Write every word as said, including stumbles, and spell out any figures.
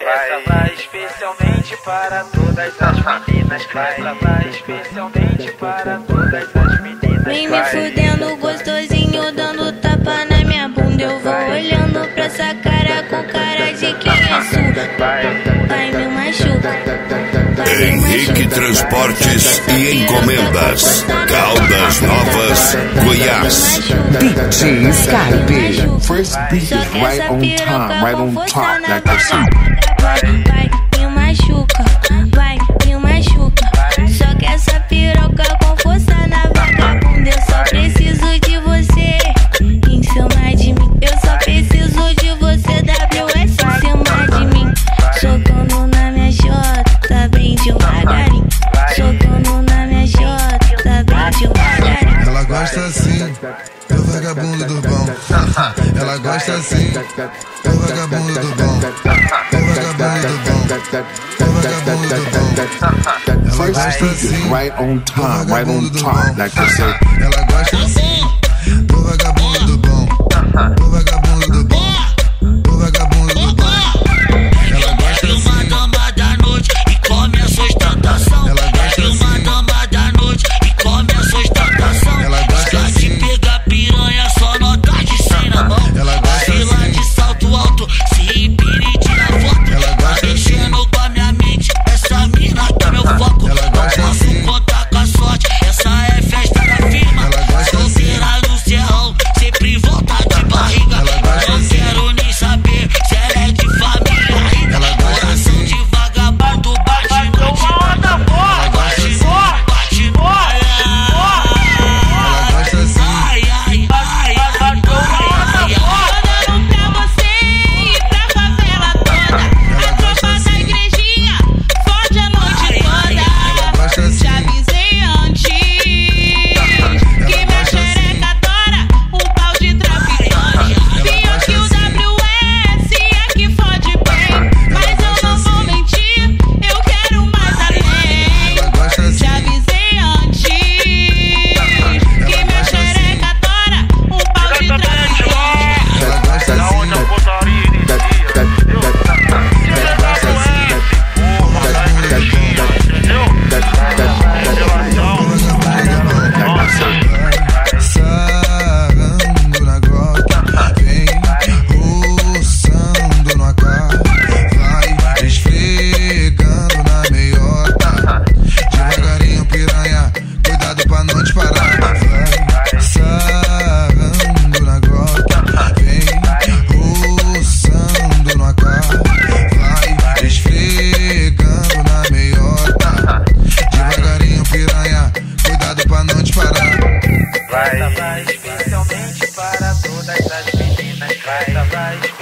Essa vai especialmente para todas as meninas. Essa vai especialmente para todas as meninas. Vem me fudendo gostosinho, dando tapa na minha bunda. Eu vou olhando pra essa cara com cara de quem é surda. Vai me machuca. Henrique Transportes e Encomendas, Caldas Novas, Goiás. D J Skype. First beat is right on time, right on top, like I said. Vai, vai, me machuca, vai, me machuca. Só que essa piroca com força na vagabunda. Eu só preciso de você em cima de mim. Eu só preciso de você, W S em cima de mim. Socando na minha jota, bem devagarinho. Socando na minha jota, bem devagarinho. Ela gosta assim, eu vagabundo do bom. Ela gosta assim, eu vagabundo do bom. Eu vagabundo do bom. Eu vagabundo do bom. Ela gosta assim, right on time, right on top, like I said. ela gosta assim, do vagabundo do bom. Do vagabundo do bom. Do vagabundo do bom. Ela gosta assim. Uma dama da noite e come a sua ostentação. Ela gosta assim. Uma dama da noite e come a sua ostentação. Ela gosta assim. Se pega piranha, só nota de cem na mão. Ela gosta Se lá assim. de salto alto, se empina e tira foto. Ela Tá gosta mexendo com a minha mente, essa mina que é meu foco. Ela gosta Posso assim. contar com a sorte, essa é festa da firma. Ela gosta assim. Solteira no serrão, sempre volta de barriga. Ela gosta Não assim. quero nem saber se ela é de família rica. Ela gosta Coração assim. de vagabundo, bate no Ela gosta assim. bate no Ela gosta assim. ai, ai, ai, ai, ai, Mandando pra você e pra favela toda. A tropa da igrejinha fode a noite Ela toda. gosta assim. Já avisei antes que minha xereca adora um pau de traficante. Pior que o W S é que fode bem. Mas eu não vou mentir, eu quero mais além. Ela gosta assim. Já avisei antes que minha xereca adora um pau de traficante. Ela gosta Da assim. onde a putaria inicia. Entendeu? Ela gosta assim. Entendeu? Sarando na grota, vem roçando no A K. Vai esfregando na meiota. Devagarinho, piranha, cuidado pra não disparar. Vai sarando na grota, vem roçando no A K. Vai esfregando na meiota. Devagarinho, piranha, cuidado pra não disparar. Essa vai especialmente para todas as meninas. Essa vai